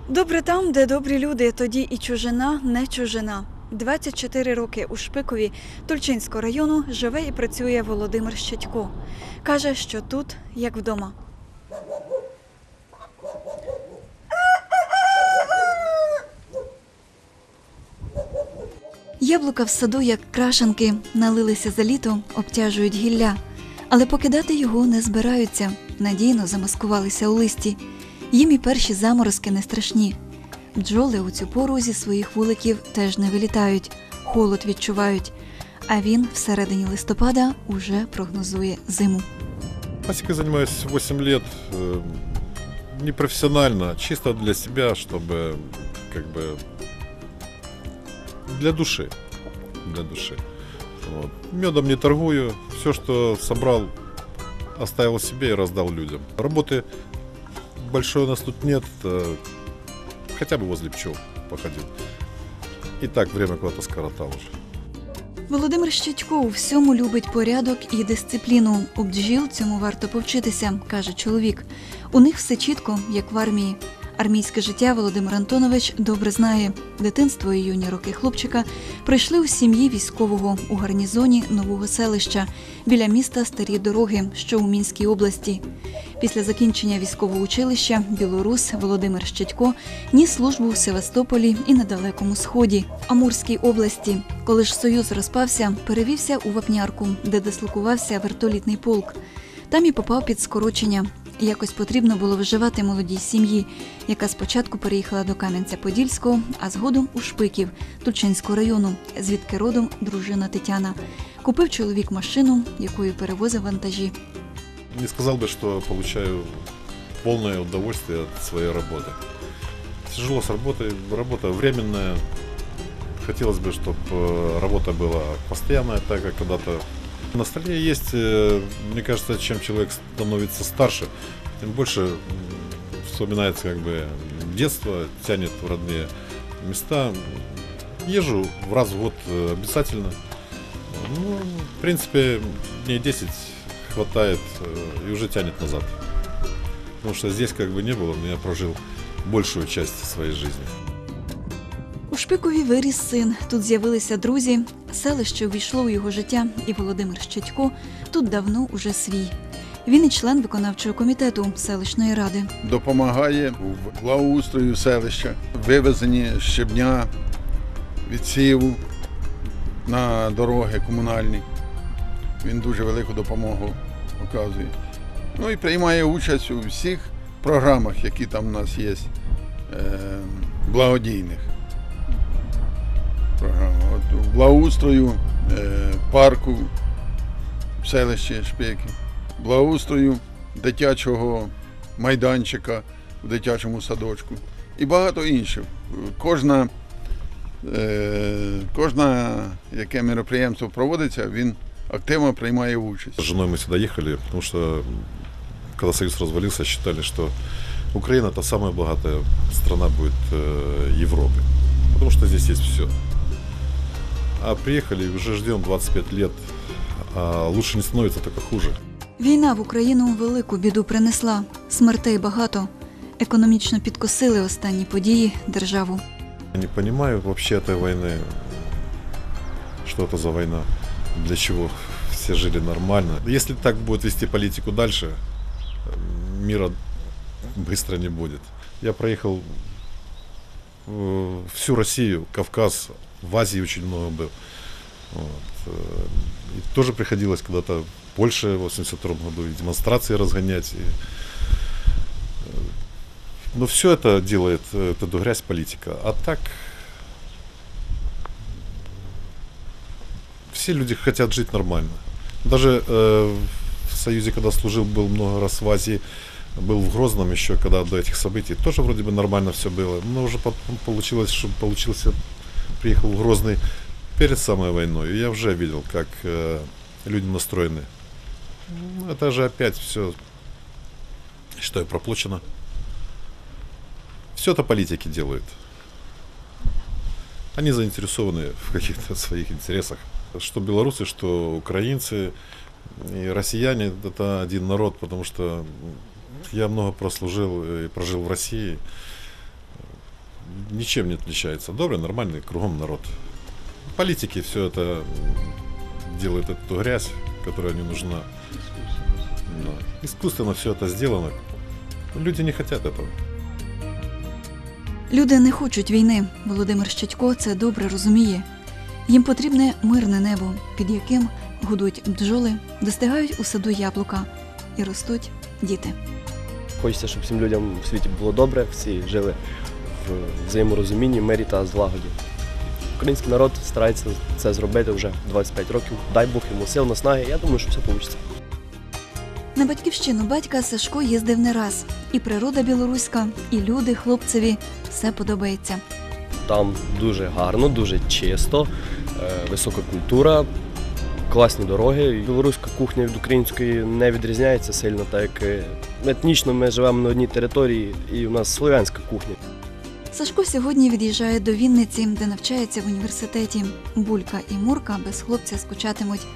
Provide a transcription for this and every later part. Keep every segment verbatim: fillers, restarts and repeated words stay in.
Добре там, де добрі люди, тоді і чужина не чужина. двадцять чотири роки у Шпикові Тульчинського району живе і працює Володимир Щедько. Каже, що тут як вдома. Яблука в саду, як крашанки, налилися за літо, обтяжують гілля. Але покидати його не збираються, надійно замаскувалися у листі. Їм і перші заморозки не страшні. Бджоли у цю пору зі своїх вуликів теж не вилітають, холод відчувають. А він всередині листопада уже прогнозує зиму. Пасекой занимаюсь восемь лет, не профессионально, чисто для себя, чтобы как бы для души, для души. Вот. Медом не торгую, все, что собрал, оставил себе и раздал людям. Работы большой у нас тут нет, хотя бы возле пчел походил. И так время куда-то скоротал уже. Володимир Щедько у всьому любить порядок і дисципліну. У бджіл цьому варто повчитися, каже чоловік. У них все чітко, як в армії. Армійське життя Володимир Антонович добре знає. Дитинство і юні роки хлопчика пройшли у сім'ї військового у гарнізоні Нового Селища, біля міста Старі Дороги, що у Мінській області. Після закінчення військового училища білорус Володимир Щедько ніс службу в Севастополі і на Далекому Сході, Амурській області. Коли ж Союз розпався, перевівся у Вапнярку, де дислокувався вертолітний полк. Там і попав під скорочення. Якось потрібно було виживати молодій сім'ї, яка спочатку переїхала до Кам'янця-Подільського, а згодом у Шпиків, Тульчинського району, звідки родом дружина Тетяна. Купив чоловік машину, якою перевозив вантажі. Не сказал бы, что получаю полное удовольствие от своей работы. Тяжело с работой, работа временная. Хотелось бы, чтобы работа была постоянная, так как когда-то на столе есть, мне кажется, чем человек становится старше, тем больше вспоминается как бы детство, тянет в родные места. Езжу в раз в год обязательно. Ну, в принципе, дней десять хватает и уже тянет назад. Потому что здесь как бы не было, но я прожил большую часть своей жизни. У Шпикові виріс син, тут з'явилися друзі, селище увійшло у його життя, і Володимир Щедько тут давно уже свій. Він і член виконавчого комітету селищної ради. Допомагає в благоустрою селища, вивезенні щебня, відсіву на дороги комунальні. Він дуже велику допомогу оказує. Ну і приймає участь у всіх програмах, які там у нас є, благодійних. Програма. От, благоустрою е, парку в селищі Шпики, благоустрою дитячого майданчика в дитячому садочку і багато інших. Кожна, е, кожна яке мероприємство проводиться, він активно приймає участь. С женой мы сюда ехали, потому что когда Союз развалился, считали, что Украина это самая богатая страна будет Европы, потому что здесь есть все. А приехали, уже ждем двадцать пять лет, а лучше не становится, только хуже. Війна в Україну велику біду принесла. Смертей багато. Економічно підкосили останні події державу. Я не понимаю вообще этой войны, что это за война, для чего все жили нормально. Если так будет вести политику дальше, мира быстро не будет. Я проехал всю Россию, Кавказ, в Азии очень много был. Вот. И тоже приходилось когда-то в Польше в восемьдесят втором году и демонстрации разгонять. И... Но все это делает эту грязь политика. А так все люди хотят жить нормально. Даже э, в Союзе, когда служил, был много раз в Азии, был в Грозном еще, когда до этих событий, тоже вроде бы нормально все было. Но уже потом получилось, что получился, приехал в Грозный перед самой войной, и я уже видел, как э, люди настроены. Это же опять все, считаю, проплачено. Все это политики делают. Они заинтересованы в каких-то своих интересах. Что белорусы, что украинцы и россияне – это один народ, потому что я много прослужил и прожил в России. ничем не отличается. Добрый, нормальный, кругом народ. Политики все это делают, эту грязь, которая не нужна. Но искусственно все это сделано. Люди не хотят этого. Люди не хочуть війни. Володимир Щадько це добре розуміє. Їм потрібне мирне небо, під яким гудуть бджоли, достигають у саду яблука і ростуть діти. Хочеться, щоб всім людям в світі було добре, всі жили в взаєморозумінні, мирі та злагоді. Український народ старається це зробити вже двадцять п'ять років. Дай Бог йому сил, наснаги. Я думаю, що все вийде. На батьківщину батька Сашко їздив не раз. І природа білоруська, і люди хлопцеві – все подобається. Там дуже гарно, дуже чисто, висока культура, класні дороги. Білоруська кухня від української не відрізняється сильно, так як етнічно ми живемо на одній території і у нас слов'янська кухня. Сашко сьогодні від'їжджає до Вінниці, де навчається в університеті. Булька і Мурка без хлопця скучатимуть.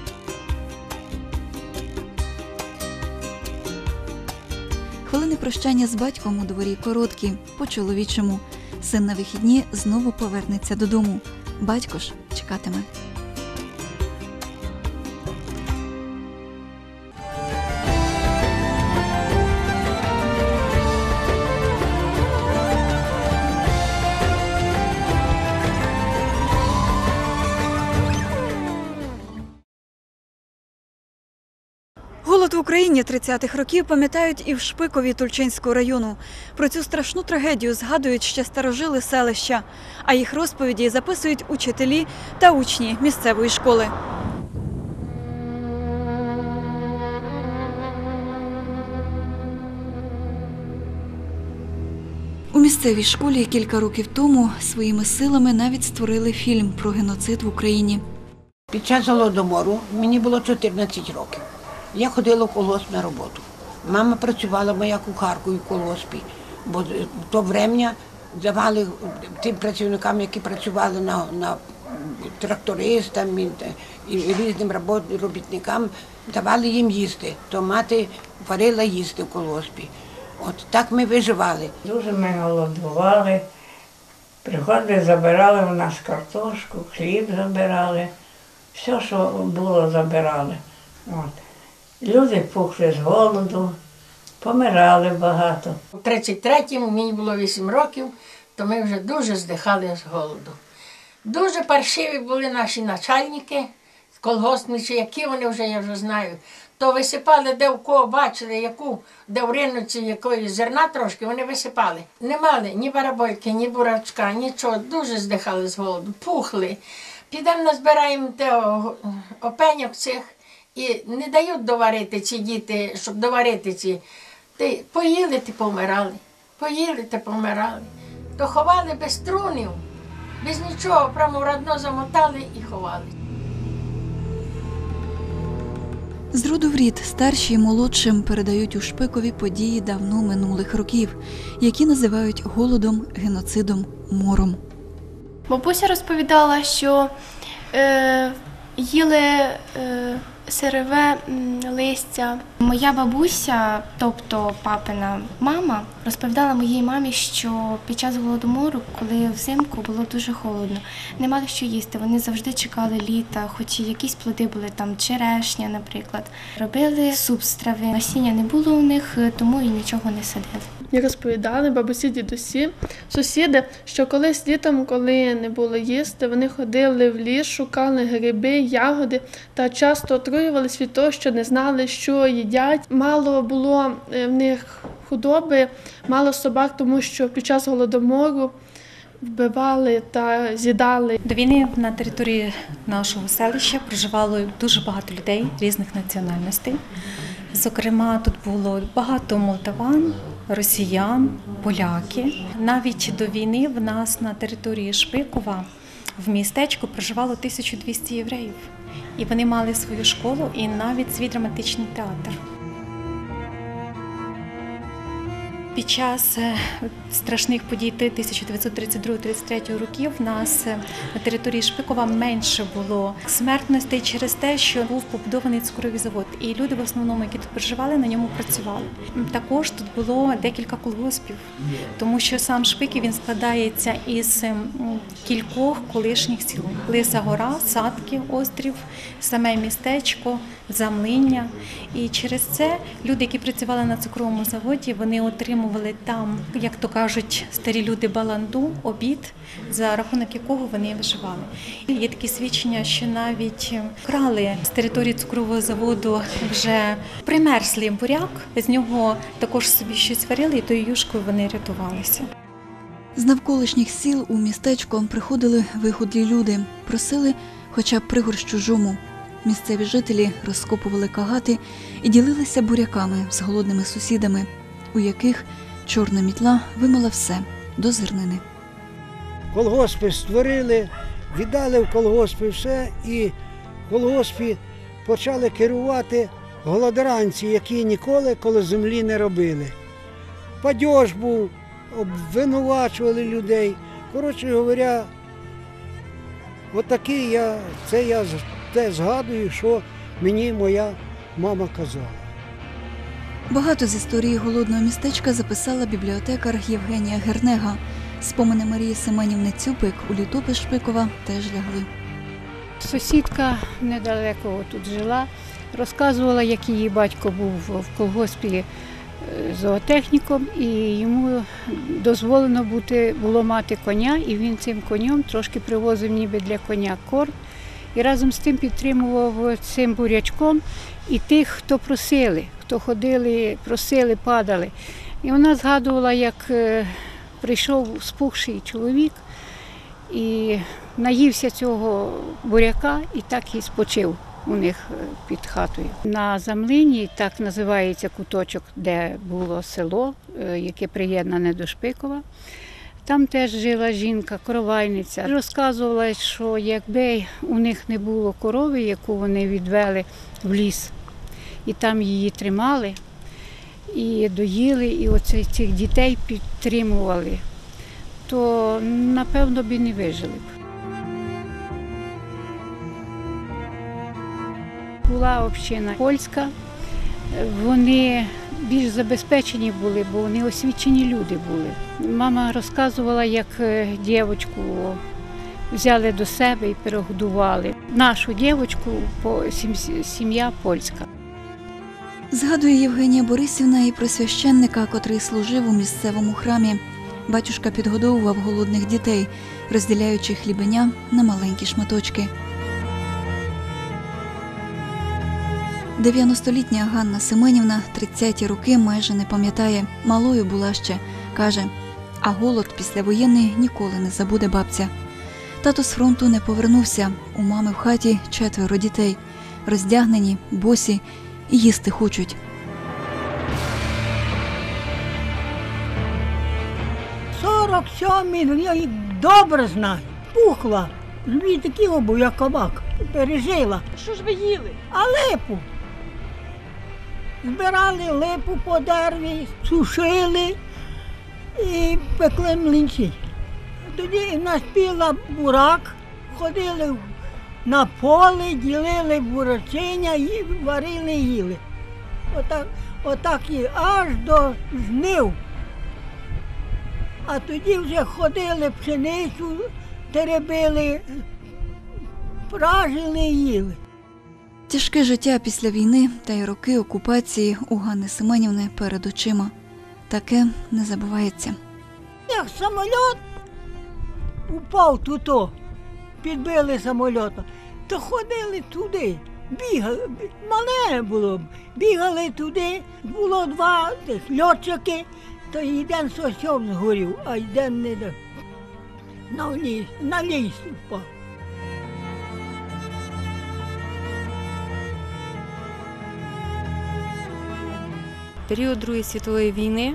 Хвилини прощання з батьком у дворі короткі, по-чоловічому. Син на вихідні знову повернеться додому. Батько ж чекатиме. Голод в Україні тридцятих років пам'ятають і в Шпикові Тульчинського району. Про цю страшну трагедію згадують ще старожили селища, а їх розповіді записують учителі та учні місцевої школи. У місцевій школі кілька років тому своїми силами навіть створили фільм про геноцид в Україні. Під час Голодомору мені було чотирнадцять років. Я ходила в колгосп на роботу. Мама працювала моя кухаркою в колгоспі, бо в то врем'я давали тим працівникам, які працювали на, на трактористам і, і різним робітникам, давали їм їсти. То мати варила їсти в колгоспі. От так ми виживали. Дуже ми голодували. Приходили, забирали у нас картошку, хліб забирали. Все, що було, забирали. От. Люди пухли з голоду, помирали багато. У тридцять третьому мені було вісім років, то ми вже дуже здихали з голоду. Дуже паршиві були наші начальники, колгоспничі, які вони вже, я вже знаю. То висипали, де в кого бачили, яку, де в ринуці якоїсь зерна трошки, вони висипали. Не мали ні барабольки, ні бурачка, нічого, дуже здихали з голоду, пухли. Підемо назбираємо те опеньок цих. І не дають доварити ці діти, щоб доварити ці. Ти поїли, ти помирали, поїли, ти помирали. То ховали без трунів, без нічого, прямо в родно замотали і ховали. З роду в рід старші і молодшим передають у Шпикові події давно минулих років, які називають голодом, геноцидом, мором. Бабуся розповідала, що е, їли е, сирове листя. Моя бабуся, тобто папина мама, розповідала моїй мамі, що під час Голодомору, коли взимку було дуже холодно, не мали що їсти. Вони завжди чекали літа, хоч і якісь плоди були, там черешня, наприклад. Робили суп з трави. Насіння не було у них, тому і нічого не садили. І розповідали бабусі, дідусі, сусіди, що колись літом, коли не було їсти, вони ходили в ліс, шукали гриби, ягоди та часто отруювались від того, що не знали, що їдять. Мало було в них худоби, мало собак, тому що під час Голодомору вбивали та з'їдали. До війни на території нашого селища проживало дуже багато людей різних національностей. Зокрема, тут було багато молдаван, росіян, поляки. Навіть до війни в нас на території Шпикова в містечку проживало тисяча двісті євреїв. І вони мали свою школу і навіть свій драматичний театр. Під час е, страшних подій тисяча дев'ятсот тридцять другого - тридцять третього років в нас е, на території Шпикова менше було смертностей через те, що був побудований цукровий завод. І люди в основному, які тут проживали, на ньому працювали. Також тут було декілька колгоспів, тому що сам Шпиків він складається із м, кількох колишніх сіл. Лиса гора, Садки, острів, саме містечко, Замлиння. І через це люди, які працювали на цукровому заводі, вони отримували там, як то кажуть, старі люди, баланду, обід, за рахунок якого вони виживали. І є такі свідчення, що навіть крали з території цукрового заводу вже примерзлий буряк, з нього також собі щось варили, і тою юшкою вони рятувалися. З навколишніх сіл у містечко приходили виходлі люди, просили хоча б пригорщу жому. Місцеві жителі розкопували кагати і ділилися буряками з голодними сусідами, у яких чорна мітла вимила все до зернини. Колгоспи створили, віддали в колгоспи все, і в колгоспі почали керувати голодранці, які ніколи коло землі не робили. Падьож був, обвинувачували людей. Коротше говоря, отакий я, це я те згадую, що мені моя мама казала. Багато з історії голодного містечка записала бібліотекар Євгенія Гернега. Спомини Марії Семенівни Цюпик у літопис Шпикова теж лягли. Сусідка недалеко тут жила, розказувала, як її батько був в колгоспі зоотехніком, і йому дозволено бути, було мати коня, і він цим конем трошки привозив ніби для коня корм. І разом з тим підтримував цим бурячком і тих, хто просили, хто ходили, просили, падали. І вона згадувала, як прийшов спухший чоловік і наївся цього буряка і так і спочив у них під хатою. На Замлині, так називається куточок, де було село, яке приєднане до Шпикова. Там теж жила жінка, коровайниця. Розказувала, що якби у них не було корови, яку вони відвели в ліс, і там її тримали, і доїли, і оце цих дітей підтримували, то, напевно, б і не вижили б. Була община польська, вони більш забезпечені були, бо вони освічені люди були. Мама розказувала, як дівчинку взяли до себе і перегодували. Нашу дівчинку сім'я польська. Згадує Євгенія Борисівна і про священника, котрий служив у місцевому храмі. Батюшка підгодовував голодних дітей, розділяючи хлібеня на маленькі шматочки. дев'яностолітня Ганна Семенівна тридцяті роки майже не пам'ятає. Малою була ще, каже, а голод післявоєнний ніколи не забуде бабця. Тато з фронту не повернувся. У мами в хаті четверо дітей. Роздягнені, босі і їсти хочуть. сорок сьомий, я їх добре знаю. Пухла. Дві такі обу, як кабак. Пережила. Що ж ви їли? А липу. Збирали липу по дереві, сушили і пекли млинці. Тоді наспіла бурак, ходили на поле, ділили бурачиня і варили, їли. Отак, отак і аж до жнив. А тоді вже ходили пшеницю, теребили, пражили і їли. Тяжке життя після війни та й роки окупації у Ганни Семенівни перед очима. Таке не забувається. Як самоліт упав туди, підбили самоліта, то ходили туди, бігали, мале було, бігали туди, було два тих льотчики, то один сосьом згорів, а один не де. На ліс, на ліс впав. В період Другої світової війни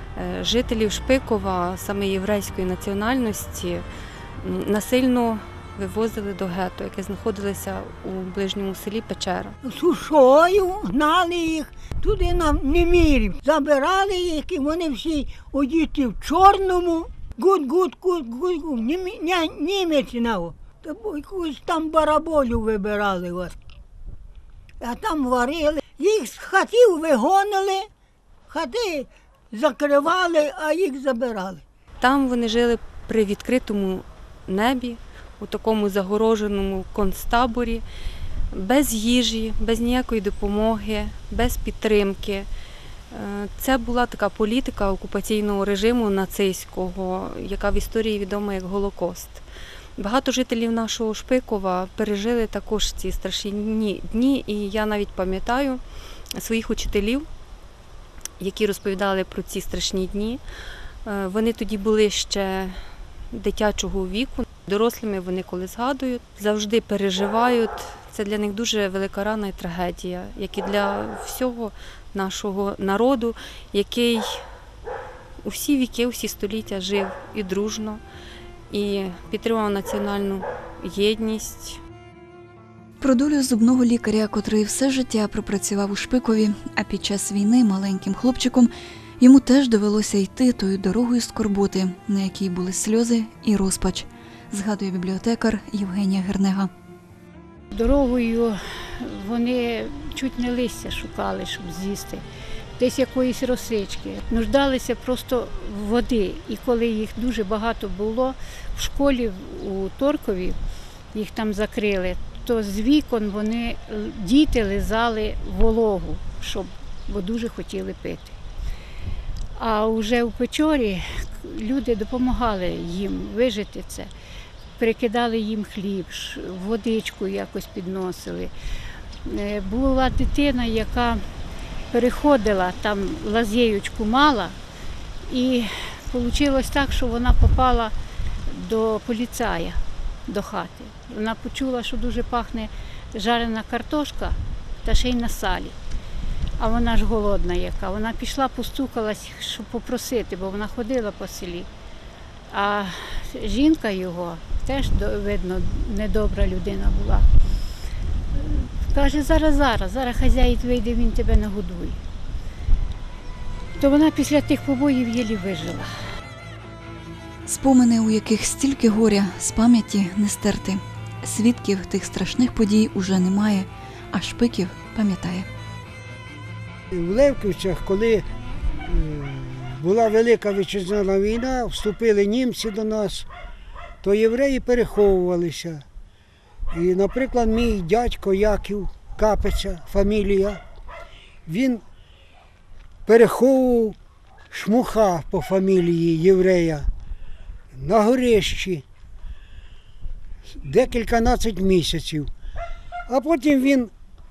жителів Шпикова, саме єврейської національності, насильно вивозили до гетто, яке знаходилося у ближньому селі Печера. Сушою гнали їх туди на Немирів. Забирали їх, і вони всі одіти в чорному. Гуд-гуд, гуд-гуд, німець нав. Якусь там бараболю вибирали вас. А там варили. Їх з хатів вигонили, хати закривали, а їх забирали. Там вони жили при відкритому небі, у такому загороженому концтаборі, без їжі, без ніякої допомоги, без підтримки. Це була така політика окупаційного режиму нацистського, яка в історії відома як Голокост. Багато жителів нашого Шпикова пережили також ці страшні дні, і я навіть пам'ятаю своїх учителів, які розповідали про ці страшні дні. Вони тоді були ще дитячого віку. Дорослими вони, коли згадують, завжди переживають. Це для них дуже велика рана і трагедія, як і для всього нашого народу, який у всі віки, у всі століття жив і дружно, і підтримував національну єдність. Про долю зубного лікаря, котрий все життя пропрацював у Шпикові, а під час війни маленьким хлопчиком йому теж довелося йти тою дорогою скорботи, на якій були сльози і розпач, згадує бібліотекар Євгенія Гернега. Дорогою вони чуть не листя шукали, щоб з'їсти, десь якоїсь росички. Нуждалися просто в води. І коли їх дуже багато було, в школі у Торкові, їх там закрили, то з вікон вони, діти лизали вологу, щоб, бо дуже хотіли пити. А вже у Печорі люди допомагали їм вижити це. Перекидали їм хліб, водичку якось підносили. Була дитина, яка переходила, там лазєючку мала, і вийшло так, що вона попала до поліцая, до хати. Вона почула, що дуже пахне жарена картошка та ще й на салі. А вона ж голодна яка. Вона пішла, постукалась, щоб попросити, бо вона ходила по селі. А жінка його, теж, видно, недобра людина була. Каже, зараз, зараз, зараз хазяїн вийде, він тебе нагодує. То вона після тих побоїв єлі вижила. Спомини, у яких стільки горя, з пам'яті не стерти. Свідків тих страшних подій уже немає, а Шпиків пам'ятає. В Левківцях, коли була Велика Вітчизняна війна, вступили німці до нас, то євреї переховувалися. І, наприклад, мій дядько Яків Капиця, фамілія, він переховував Шмуха по фамілії єврея на горищі декільканадцять місяців. А потім він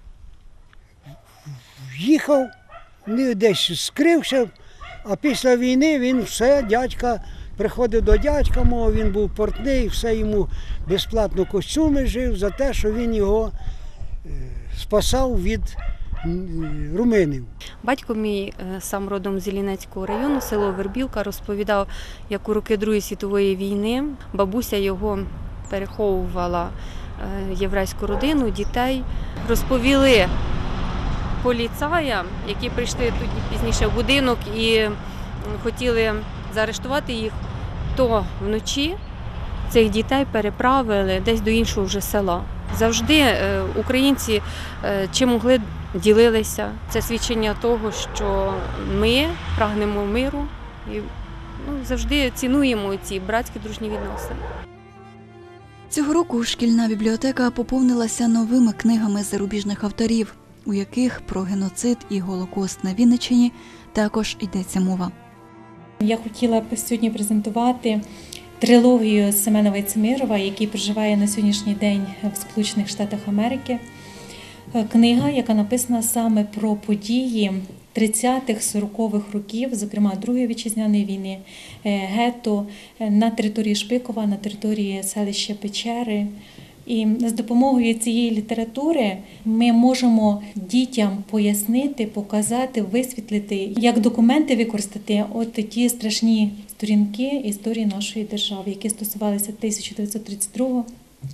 їхав, десь скрився, а після війни він все, дядька, приходив до дядька мого, він був портний, все йому безплатно костюми жив за те, що він його спасав від румунів. Батько мій, сам родом з Іллінецького району, село Вербівка, розповідав, як у роки Другої світової війни бабуся його переховувала єврейську родину, дітей. Розповіли поліцаям, які прийшли тут пізніше в будинок і хотіли заарештувати їх, то вночі цих дітей переправили десь до іншого вже села. Завжди українці чим могли ділилися. Це свідчення того, що ми прагнемо миру і ну, завжди цінуємо ці братські дружні відносини. Цього року шкільна бібліотека поповнилася новими книгами зарубіжних авторів, у яких про геноцид і Голокост на Вінниччині також йдеться мова. Я хотіла б сьогодні презентувати трилогію Семена Войцемирова, який проживає на сьогоднішній день в Сполучених Штатах Америки. Книга, яка написана саме про події тридцятих-сорокових років, зокрема Другої вітчизняної війни, гетто на території Шпикова, на території селища Печери. І з допомогою цієї літератури ми можемо дітям пояснити, показати, висвітлити, як документи використати от ті страшні сторінки історії нашої держави, які стосувалися тисяча дев'ятсот тридцять другого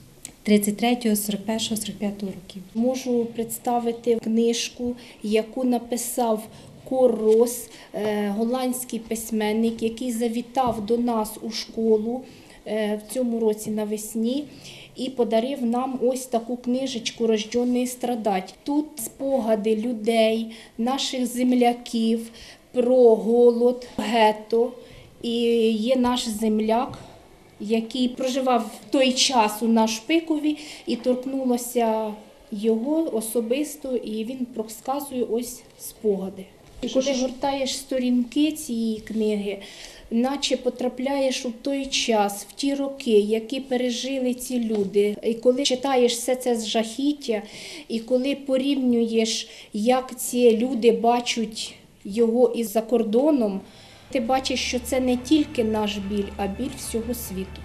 тридцять третього, сорок першого, сорок п'ятого років. Можу представити книжку, яку написав Кор Рос, голландський письменник, який завітав до нас у школу в цьому році навесні і подарив нам ось таку книжечку «Рожденний страдать». Тут спогади людей, наших земляків про голод, гетто. І є наш земляк, який проживав в той час у нас в Шпикові, і торкнулося його особисто, і він розказує ось спогади. І коли гортаєш сторінки цієї книги, наче потрапляєш у той час, в ті роки, які пережили ці люди. І коли читаєш все це з жахіття, і коли порівнюєш, як ці люди бачать його із-за кордоном, ти бачиш, що це не тільки наш біль, а біль всього світу.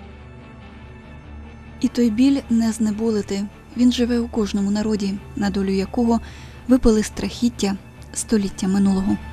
І той біль не знеболити. Він живе у кожному народі, на долю якого випали страхіття століття минулого.